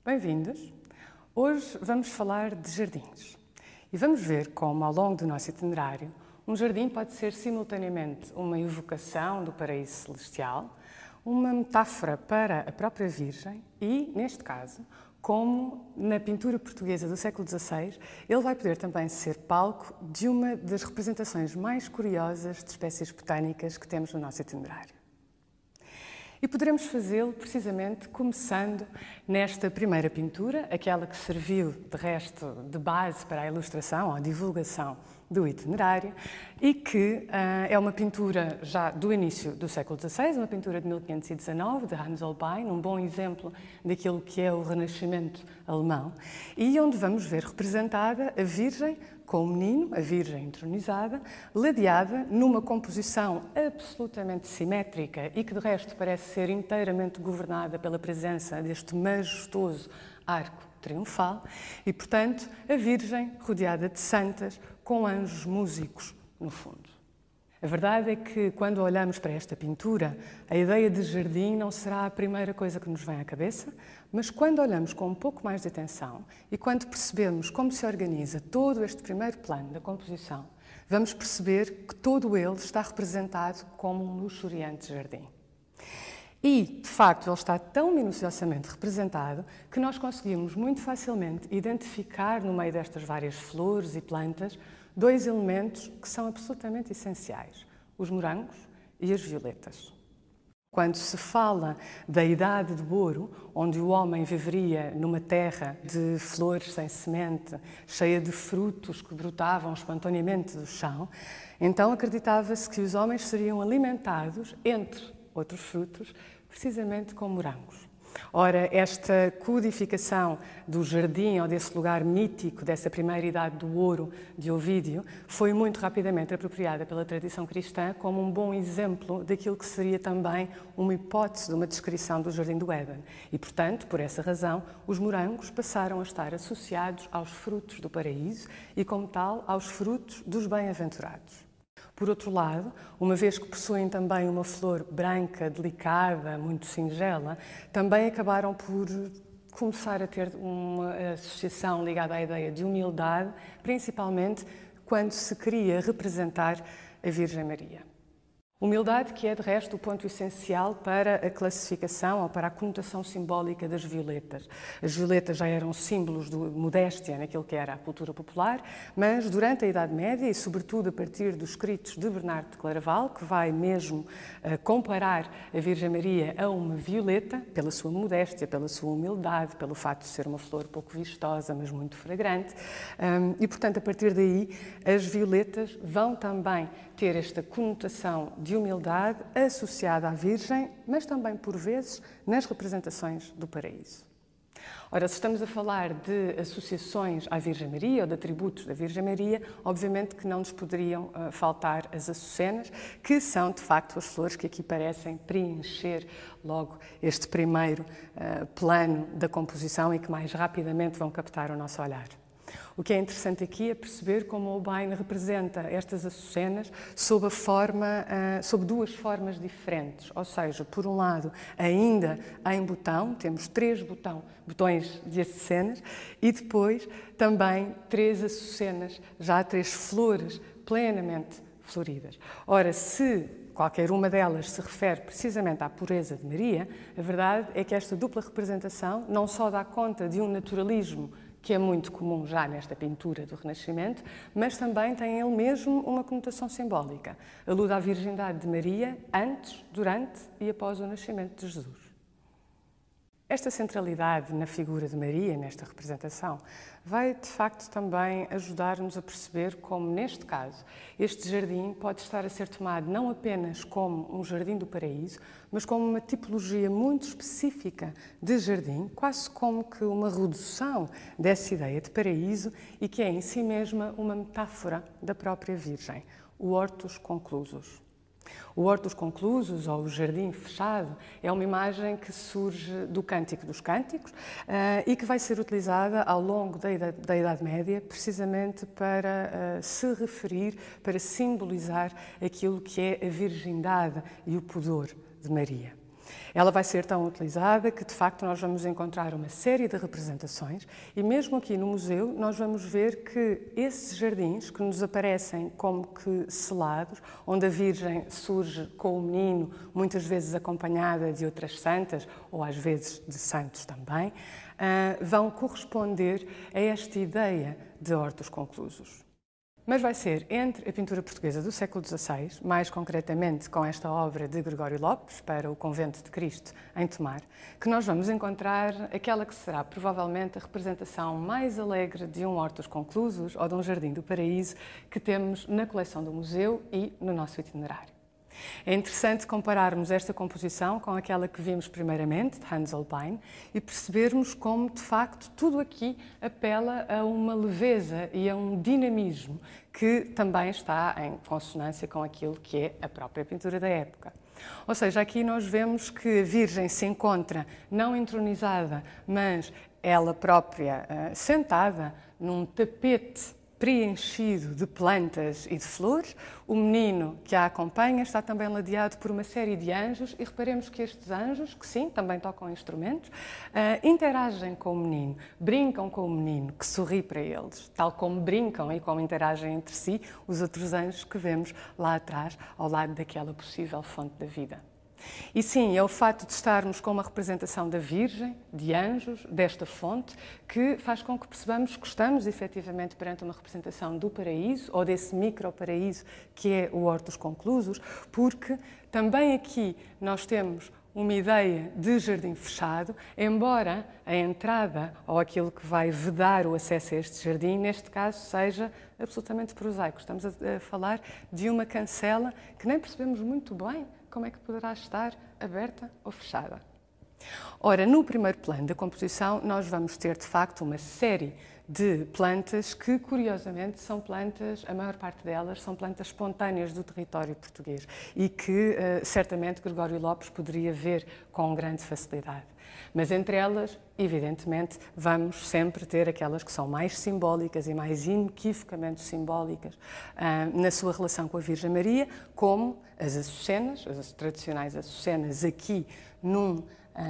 Bem-vindos! Hoje vamos falar de jardins e vamos ver como, ao longo do nosso itinerário, um jardim pode ser simultaneamente uma evocação do paraíso celestial, uma metáfora para a própria Virgem e, neste caso, como na pintura portuguesa do século XVI, ele vai poder também ser palco de uma das representações mais curiosas de espécies botânicas que temos no nosso itinerário. E poderemos fazê-lo precisamente começando nesta primeira pintura, aquela que serviu, de resto, de base para a ilustração ou a divulgação do itinerário e que é uma pintura já do início do século XVI, uma pintura de 1519, de Hans Holbein, um bom exemplo daquilo que é o Renascimento alemão, e onde vamos ver representada a Virgem com o menino, a Virgem entronizada, ladeada numa composição absolutamente simétrica e que, de resto, parece ser inteiramente governada pela presença deste majestoso arco triunfal e, portanto, a Virgem rodeada de santas com anjos músicos no fundo. A verdade é que, quando olhamos para esta pintura, a ideia de jardim não será a primeira coisa que nos vem à cabeça, mas quando olhamos com um pouco mais de atenção e quando percebemos como se organiza todo este primeiro plano da composição, vamos perceber que todo ele está representado como um luxuriante jardim. E, de facto, ele está tão minuciosamente representado que nós conseguimos muito facilmente identificar no meio destas várias flores e plantas dois elementos que são absolutamente essenciais: os morangos e as violetas. Quando se fala da Idade do Ouro, onde o homem viveria numa terra de flores sem semente, cheia de frutos que brotavam espontaneamente do chão, então acreditava-se que os homens seriam alimentados, entre outros frutos, precisamente com morangos. Ora, esta codificação do jardim ou desse lugar mítico, dessa primeira idade do ouro de Ovídio, foi muito rapidamente apropriada pela tradição cristã como um bom exemplo daquilo que seria também uma hipótese de uma descrição do Jardim do Éden. E, portanto, por essa razão, os morangos passaram a estar associados aos frutos do paraíso e, como tal, aos frutos dos bem-aventurados. Por outro lado, uma vez que possuem também uma flor branca, delicada, muito singela, também acabaram por começar a ter uma associação ligada à ideia de humildade, principalmente quando se queria representar a Virgem Maria. Humildade que é, de resto, o ponto essencial para a classificação ou para a conotação simbólica das violetas. As violetas já eram símbolos de modéstia naquilo que era a cultura popular, mas durante a Idade Média e, sobretudo, a partir dos escritos de Bernardo de Claraval, que vai mesmo comparar a Virgem Maria a uma violeta, pela sua modéstia, pela sua humildade, pelo facto de ser uma flor pouco vistosa, mas muito fragrante, e, portanto, a partir daí, as violetas vão também ter esta conotação de humildade associada à Virgem, mas também, por vezes, nas representações do paraíso. Ora, se estamos a falar de associações à Virgem Maria ou de atributos da Virgem Maria, obviamente que não nos poderiam faltar as açucenas, que são, de facto, as flores que aqui parecem preencher logo este primeiro plano da composição e que mais rapidamente vão captar o nosso olhar. O que é interessante aqui é perceber como Holbein representa estas açucenas sob duas formas diferentes. Ou seja, por um lado, ainda em botão, temos 3 botões de açucenas, e depois também 3 açucenas, já 3 flores plenamente floridas. Ora, se qualquer uma delas se refere precisamente à pureza de Maria, a verdade é que esta dupla representação não só dá conta de um naturalismo que é muito comum já nesta pintura do Renascimento, mas também tem ele mesmo uma conotação simbólica. Alude à virgindade de Maria antes, durante e após o nascimento de Jesus. Esta centralidade na figura de Maria, nesta representação, vai de facto também ajudar-nos a perceber como, neste caso, este jardim pode estar a ser tomado não apenas como um jardim do paraíso, mas como uma tipologia muito específica de jardim, quase como que uma redução dessa ideia de paraíso e que é em si mesma uma metáfora da própria Virgem, o hortus conclusus. O hortus conclusus, ou o jardim fechado, é uma imagem que surge do Cântico dos Cânticos e que vai ser utilizada ao longo da Idade Média precisamente para se referir, para simbolizar aquilo que é a virgindade e o pudor de Maria. Ela vai ser tão utilizada que, de facto, nós vamos encontrar uma série de representações e mesmo aqui no museu nós vamos ver que esses jardins que nos aparecem como que selados, onde a Virgem surge com o menino, muitas vezes acompanhada de outras santas ou às vezes de santos também, vão corresponder a esta ideia de hortos conclusos. Mas vai ser entre a pintura portuguesa do século XVI, mais concretamente com esta obra de Gregório Lopes, para o Convento de Cristo, em Tomar, que nós vamos encontrar aquela que será provavelmente a representação mais alegre de um hortus conclusus ou de um jardim do paraíso que temos na coleção do museu e no nosso itinerário. É interessante compararmos esta composição com aquela que vimos primeiramente, de Hans Holbein, e percebermos como, de facto, tudo aqui apela a uma leveza e a um dinamismo que também está em consonância com aquilo que é a própria pintura da época. Ou seja, aqui nós vemos que a Virgem se encontra não entronizada, mas ela própria sentada num tapete preenchido de plantas e de flores. O menino que a acompanha está também ladeado por uma série de anjos e reparemos que estes anjos, que sim, também tocam instrumentos, interagem com o menino, brincam com o menino, que sorri para eles, tal como brincam e como interagem entre si os outros anjos que vemos lá atrás, ao lado daquela possível fonte da vida. E sim, é o facto de estarmos com uma representação da Virgem, de anjos, desta fonte, que faz com que percebamos que estamos efetivamente perante uma representação do paraíso, ou desse micro-paraíso que é o hortus conclusus, porque também aqui nós temos uma ideia de jardim fechado, embora a entrada ou aquilo que vai vedar o acesso a este jardim, neste caso, seja absolutamente prosaico. Estamos a falar de uma cancela que nem percebemos muito bem como é que poderá estar aberta ou fechada. Ora, no primeiro plano da composição, nós vamos ter, de facto, uma série de plantas que, curiosamente, são plantas, a maior parte delas, são plantas espontâneas do território português e que, certamente, Gregório Lopes poderia ver com grande facilidade. Mas entre elas, evidentemente, vamos sempre ter aquelas que são mais simbólicas e mais inequivocamente simbólicas na sua relação com a Virgem Maria, como as açucenas, as tradicionais açucenas aqui num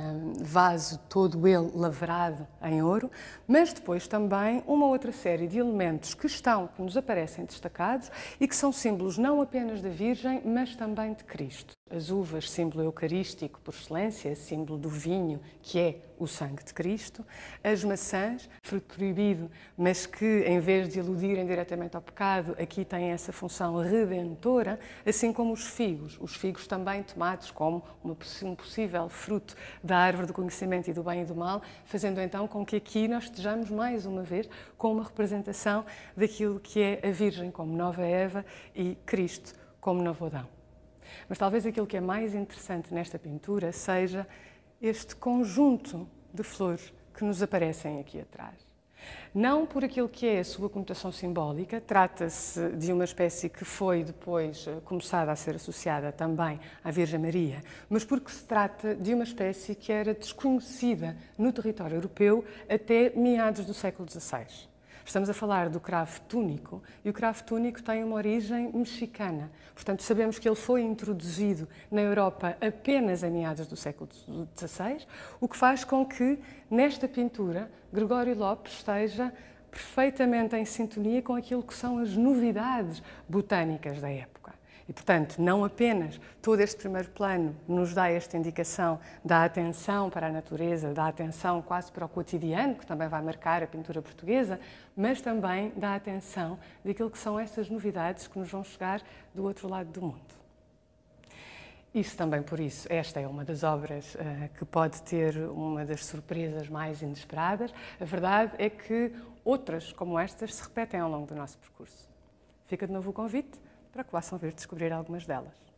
vaso todo ele lavrado em ouro, mas depois também uma outra série de elementos que nos aparecem destacados e que são símbolos não apenas da Virgem, mas também de Cristo. As uvas, símbolo eucarístico por excelência, símbolo do vinho, que é o sangue de Cristo. As maçãs, fruto proibido, mas que, em vez de iludirem diretamente ao pecado, aqui têm essa função redentora, assim como os figos também tomados como um possível fruto da árvore do conhecimento e do bem e do mal, fazendo então com que aqui nós estejamos mais uma vez com uma representação daquilo que é a Virgem como nova Eva e Cristo como novo Adão. Mas talvez aquilo que é mais interessante nesta pintura seja este conjunto de flores que nos aparecem aqui atrás. Não por aquilo que é a sua conotação simbólica, trata-se de uma espécie que foi depois começada a ser associada também à Virgem Maria, mas porque se trata de uma espécie que era desconhecida no território europeu até meados do século XVI. Estamos a falar do cravo túnico e o cravo túnico tem uma origem mexicana. Portanto, sabemos que ele foi introduzido na Europa apenas a meados do século XVI, o que faz com que, nesta pintura, Gregório Lopes esteja perfeitamente em sintonia com aquilo que são as novidades botânicas da época. E, portanto, não apenas todo este primeiro plano nos dá esta indicação da atenção para a natureza, da atenção quase para o cotidiano, que também vai marcar a pintura portuguesa, mas também da atenção daquilo que são essas novidades que nos vão chegar do outro lado do mundo. Isso também por isso, esta é uma das obras que pode ter uma das surpresas mais inesperadas. A verdade é que outras como estas se repetem ao longo do nosso percurso. Fica de novo o convite para que possam vir descobrir algumas delas.